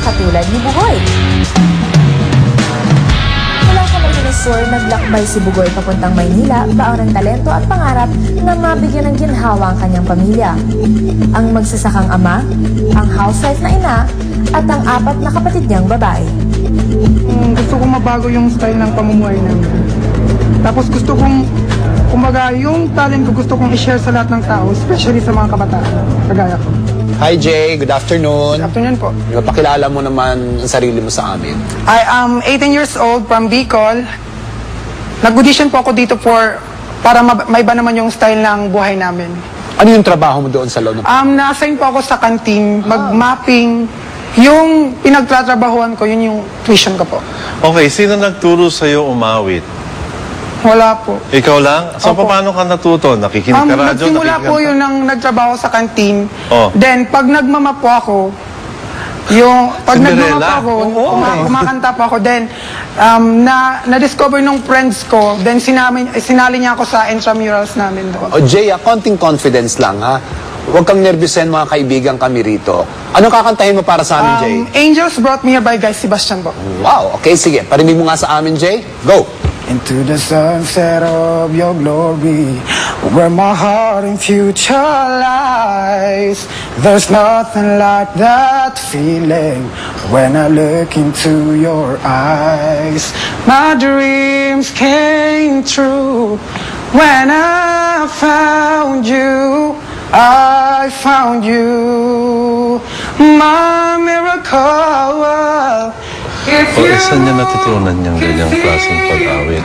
katulad ni Bugoy. Mula Camarines Sur, naglakbay si Bugoy papuntang Maynila, baon ng talento at pangarap na mabigyan ng ginhawa ang kanyang pamilya. Ang magsasakang ama, ang housewife na ina, at ang 4 na kapatid niyang babae. Gusto kong mabago yung style ng pamumuhay namin. Tapos gusto kong, kumbaga, yung talent ko gusto kong i-share sa lahat ng tao, especially sa mga kabataan, kagaya ko. Hi Jay, good afternoon. Good afternoon po. Pakilala mo naman ang sarili mo sa amin. I am 18 years old from Bicol. Nag-audition po ako dito para maiba naman yung style ng buhay namin. Ano yung trabaho mo doon sa loob ng... Na-assign po ako sa canteen, mag-mapping. Yung pinagtatrabahuan ko, yun yung tuition ko po. Okay, sino nagturo sa'yo umawit? Wala po. Ikaw lang? So, Opo. paano ka natuto? Nakikinig ka radyo? Nagsimula po yun nang nagtrabaho sa canteen. Oh. Then, pag nagmama po ako, pag nagmama po ako, kumakanta po ako, then, na-discover nung friends ko, then sinali niya ako sa intramurals namin doon. O Jay, konting confidence lang ha. Huwag kang nervyusin, mga kaibigan kami rito. Anong kakantahin mo para sa amin, Jay? Angels Brought Me Here by Guy Sebastian po. Wow, okay, sige. Parinig mo nga sa amin, Jay. Go! Into the sunset of your glory, where my heart and future lies. There's nothing like that feeling when I look into your eyes. My dreams came true when I found you. I found you, my miracle. O, saan niya natutunan niyang ganyang klaseng pag-awit?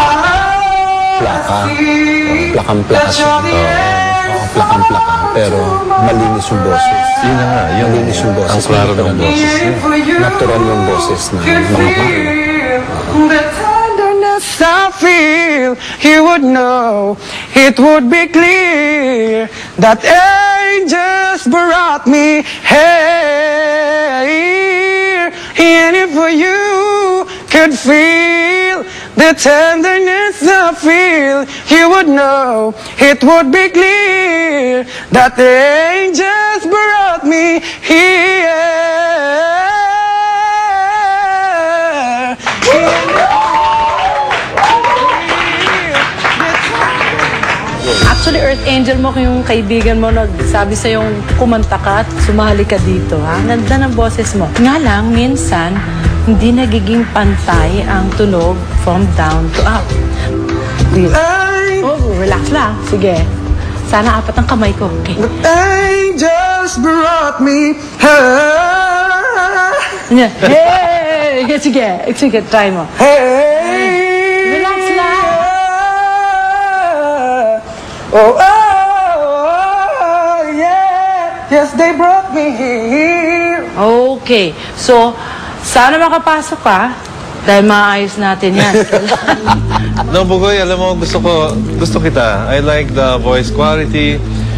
Plaka. Plakang-plaka siya. Plakang-plaka. Pero malinis yung boses. Yun na nga. Malinis yung boses. Ang klaro ng boses niya. Natural yung boses na mga palo. The tenderness I feel, you would know, it would be clear that angels brought me here. And if you could feel the tenderness I feel, you would know, it would be clear that the angels brought me here. Actually, Earth Angel mo yung kaibigan mo nagsabi sa yung kumanta ka at sumali ka dito, ha? Ganda ng boses mo. Nga lang, minsan, hindi nagiging pantay ang tunog from down to up. Oh, relax lang. Sige. Sana 4 ang kamay ko. Okay. The angels brought me here. Hey! Sige, sige, try mo. Hey! Relax lang. Oh, yeah. Yes, they brought me here. Okay. So, sana makapasok ka dahil maayos natin yan. No, Bugoy, alam mo, gusto kita. I like the voice quality.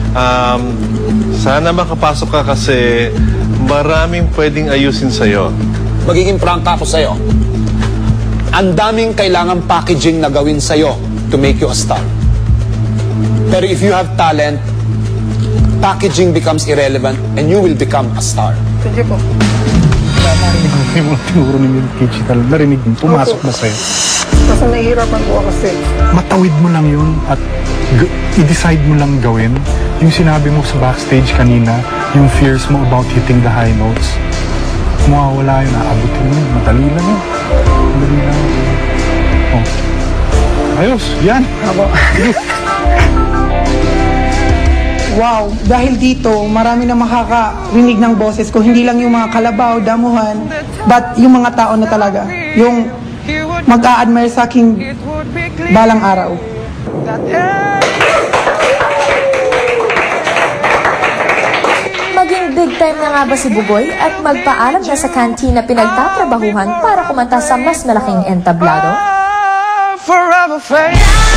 Sana makapasok ka kasi maraming pwedeng ayusin sa'yo. Magiging prangka ako sa'yo. Ang daming kailangan packaging na gawin sa'yo to make you a star. Pero if you have talent, packaging becomes irrelevant and you will become a star. Thank you po. Narinig mo yung mga tinuro ni Milk Digital. Narinig mo, pumasok na sa'yo. Kasi nahihirapan po ako kasi. Matawid mo lang yun at i-decide mo lang gawin. Yung sinabi mo sa backstage kanina, yung fears mo about hitting the high notes, mawawala yun, aabutin mo yun. Madali lang yun. Madali lang yun. Oh. Ayos, yan. Ako. Wow, dahil dito, marami na makakarinig ng boses ko. Hindi lang yung mga kalabaw, damuhan, but yung mga tao na talaga. Yung mag-a-admire sa aking balang araw. Maging big time na nga ba si Bugoy at magpaalam na sa canteen na pinagtatrabahuhan para kumanta sa mas malaking entablado? Forever faith.